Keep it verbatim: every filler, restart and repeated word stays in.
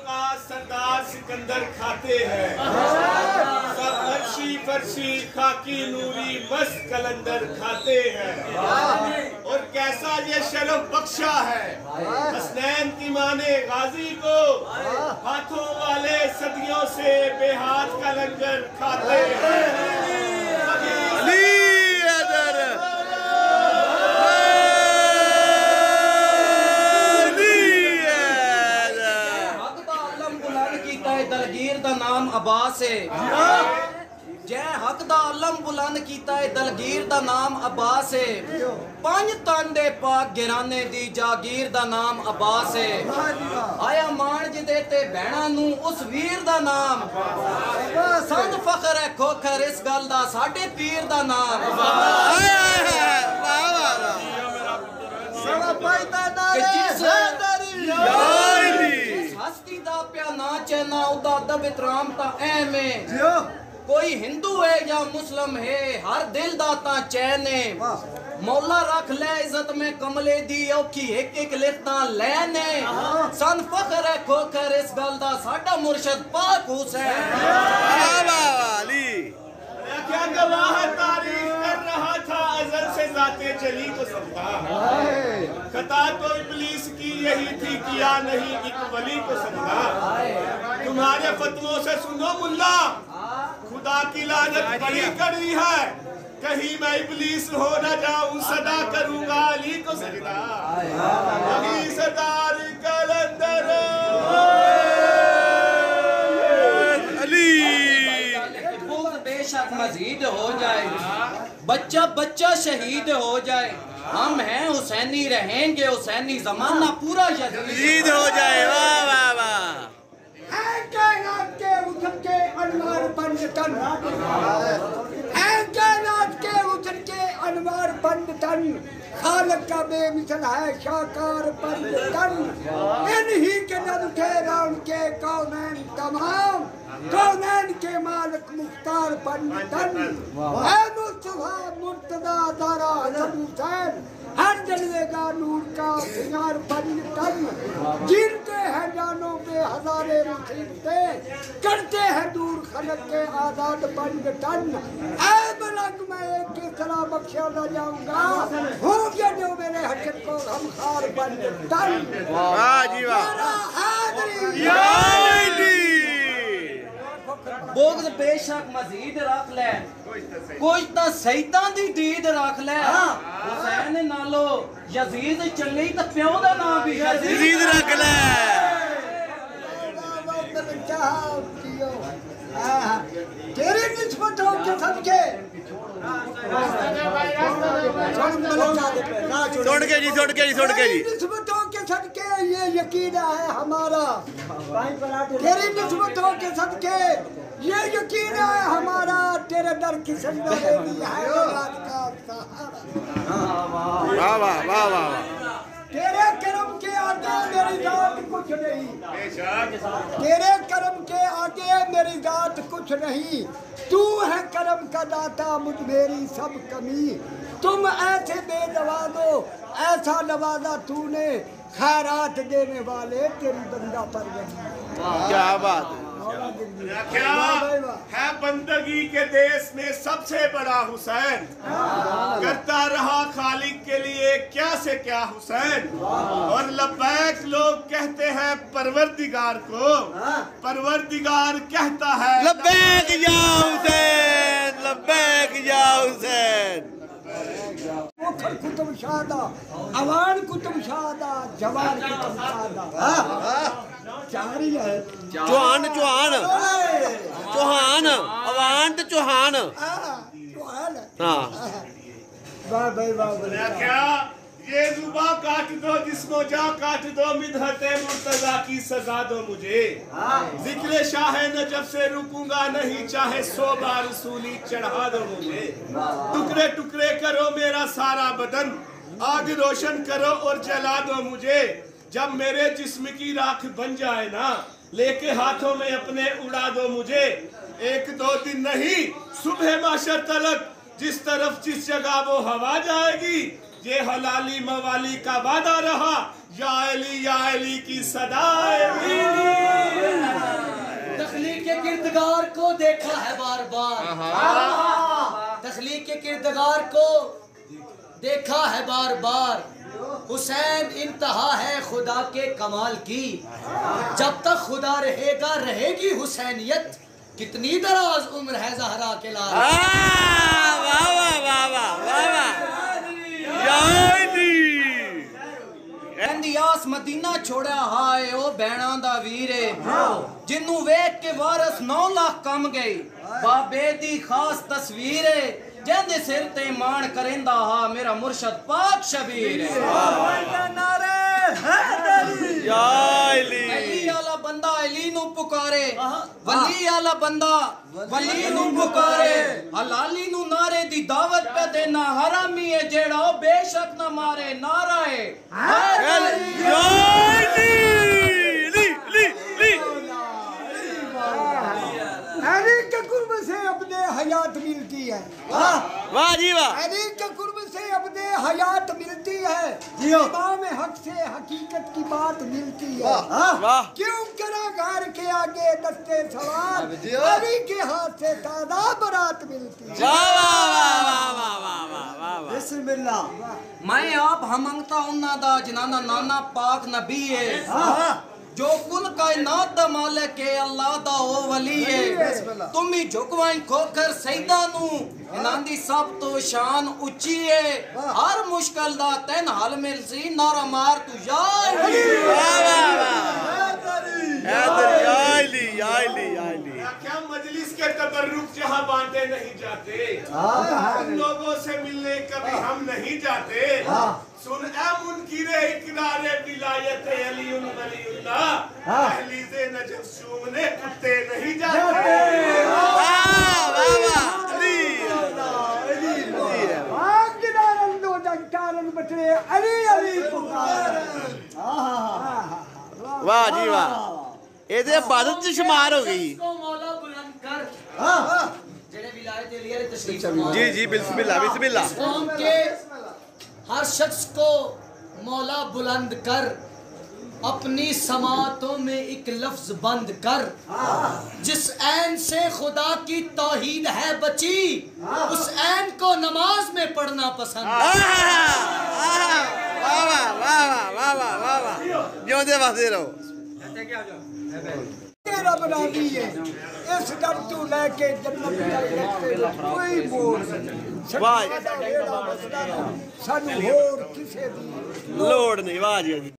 का सरदार सिकंदर खाते हैं, सब अर्शी फर्शी खाकी नूरी बस कलंदर खाते हैं। और कैसा ये शरफ बख्शा है हसनैन की माँ ने गाजी को, हाथों वाले सदियों से बेहाथ का लंगर खाते हैं। दलगीर दा नाम अब्बास है, जै हक दा आलम बुलंद कीता है दलगीर दा नाम अब्बास है। पंज तन दे पाक गिराने दी जागीर दा नाम अब्बास है। आया मान जिदे ते भैणा नू उस वीर दा नाम, संद फखर है खोखर इस गल दा साडे पीर दा नाम। हस्ती दा प्या ना चैना उदा दब इतराम ता ऐम है। कोई हिंदू है या मुस्लिम है हर दिल दा ता चैन है। मौला रख ले इज्जत में कमले दी औखी एक एक लिखता लैने। सन फखर है खोखर इस गल दा साडा मुर्शद पाक हुसैन। क्या गवाह तारीफ कर रहा था अज़ल से ज़ाते जली को समझा। खता तो इब्लीस की यही थी किया नहीं एक वली को समझा। तुम्हारे फतवों से सुनो मुल्ला खुदा की लानत बड़ी कड़ी है, कहीं मैं इब्लीस हो न जाऊं सदा करूंगा अली को सजदा। वही सरदार कलंदर बेशक मजीद हो जाए, बच्चा बच्चा शहीद हो जाए, हम हैं हुसैनी रहेंगे हुसैनी जमाना पूरा यजीद हो जाए। वाह वाह वाह। कायनात के उठन के अनवार बंद तन, कायनात के उठन के अनवार बंद तन, खालक का बेमिसल है शाकार बंद तन। इन्हीं के दम थे राम के कौनैन तमाम, कौनैन के मालिक मुख्तार बंद तन। है मुस्तफा मुर्तदा दारा हसन हुसैन, हर जलवे का नूर का सिंगार बंद तन। जिनते हैं जानों पे हजारे मुसीबतें, करते हैं दूर खलक के आजाद बंद तन। ऐ मलक मैं एक की सलाह बख्शा न जाऊंगा, होंगे जो मेरे हशर को हम खार बंद तन। वाह जी वाह। बोगद बेशक मजीद रख ले, कुछ तो सैयदां दी दीद रख ले। हुसैन नालो यजीद चंगी तो प्यो दा नाम भी यजीद रख ले। तेरी निस्बतों के सदके छोड़ के जी छोड़ के जी छोड़ के जी निस्बतों के सदके ये यकीन है हमारा। तेरी निस्बतों के सदके ये यकीन है हमारा, तेरे दर की सजदा है रात का सहारा। वाह वाह वाह वाह। तेरे करम के आगे मेरी जात कुछ नहीं, तेरे करम के आगे मेरी जात कुछ नहीं। तू है करम का दाता मुझ मेरी सब कमी, तुम ऐसे बेनवाजो ऐसा नवाजा तूने, खैरात देने वाले तेरी बंदा परवरी। क्या बात क्या है बंदगी के देश में सबसे बड़ा हुसैन, करता रहा खालिक के लिए क्या से क्या हुसैन। और लब्बैक लोग कहते हैं परवरदिगार को, परवरदिगार कहता है लब्बैक या हुसैन, लब्बैक या हुसैन। कुतुब शादा अवान कुतुब शादा जवान कुतुब शादा। चारी है चौहान चौहान चौहान अवान तो चौहान। हाँ वाह भाई वाह। क्या ये जुबा काट दो जिस्मो जा काट दो, मिदहते मुर्तजा की सजा दो मुझे। जिक्र शाह नजफ से रुकूंगा नहीं, चाहे सौ बार सूली चढ़ा दो मुझे। टुकड़े टुकड़े करो मेरा सारा बदन, आग रोशन करो और जला दो मुझे। जब मेरे जिस्म की राख बन जाए ना, लेके हाथों में अपने उड़ा दो मुझे। एक दो दिन नहीं सुबह माशर तलक, जिस तरफ जिस जगह वो हवा जाएगी, ये हलाली मवाली का वादा रहा, या अली या अली की सदा आएगी। तख्लीक के किरदार को देखा है बार बार, हुसैन इंतहा है खुदा के कमाल की। जब तक खुदा रहेगा रहेगी हुसैनियत, कितनी दराज उम्र है ज़हरा के लाल। वाह वाह वाह वाह वाह वाह यास मदीना छोड़ा हाय ओ बैणा दा वीरे, जिन्नू वेख के वारस नौ लाख कम गई। बाबे दी खास तस्वीर है, जेंदे सिर ते मान करेंदा हा मेरा मुर्शद पाक शबीर। अली आला बंदा अली नू पुकारे, वली आला बंदा वली नू पुकारे। हलाली नू नारे दी दावत पे देना, हरामी है जेड़ा ओ बेशक न मारे। नारा है अली के कुर्ब से अपने हयात मिलती है। वाह जी वाह। अली के कुर्ब से अपने हयात मिलती है, इमाम हक से हकीकत की बात मिलती है। वाह। क्यों करा घर के आगे दस्ते सवार, अली के हाथ से ताजा बारात मिलती है। वाह वाह वाह वाह वाह वाह वाह वाह। बिस्मिल्लाह। मैं आप हमंगता उन्ना दा जिनाना नाना पाक नबी है, जो कुल कायनात दा मालिक है, अल्लाह दा ओ वली है। तुम ही झुकवाई खोकर सईदा नू, इनां दी सब तो शान उच्ची है। हर मुश्किल दा तैन हल मिल सी, नारा मार तू या अली। वाह वाह वाह। हैदर या अली या अली या अली। क्या मजलिस के तबर्रुक जहाँ बांटे नहीं जाते, उन लोगों से मिलने कभी हम नहीं जाते। सुन ए मुनकिरे इकरारे विलायत अली वलीउल्लाह, दहलीज़े नजफ चूमने कुत्ते नहीं जाते। वाह वाह वाह। अली आग गिरारन दो जगतारन बटरे, अली अली पुकार। वाह जी वाह। ਇਹਦੇ ਇਬਾਦਤ ਚ शुमार हो गई। मौला बुलंद कर जेड़े विलायत अली वाले तशरीफ फरमा। जी जी बिस्मिल्लाह बिस्मिल्लाह। कौम के हर शख्स को मौला बुलंद कर, अपनी समातों में एक लफ्ज बंद कर। जिस ऐन से खुदा की तौहीद है बची, उस ऐन को नमाज में पढ़ना पसंद। वाह वाह वाह वाह वाह वाह वाह। जिਉਂਦੇ ਵਸਦੇ ਰਹੋ। तेरा बना दिए इस डर तू लेके जन्नत का कोई बोल नहीं। वाह। सानू होर किसे दी ਲੋੜ ਨਹੀਂ। ਵਾਹ ਜੀ।